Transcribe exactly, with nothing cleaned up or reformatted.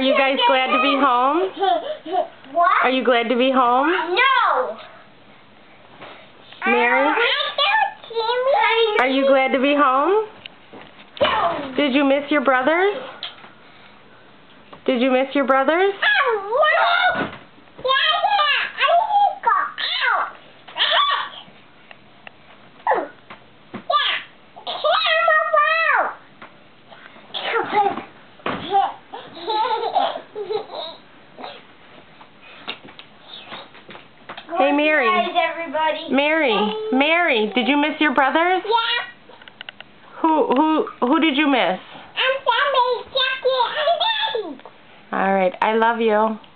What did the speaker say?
you guys glad to be home? What? Are you glad to be home? No. Mary? Uh, Are you glad to be home? No. Did you miss your brothers? Did you miss your brothers? Hey, Mary. Everybody. Mary. Mary, did you miss your brothers? Yeah. Who who who did you miss? I'm Sammy, Jackie, and Daddy. All right. I love you.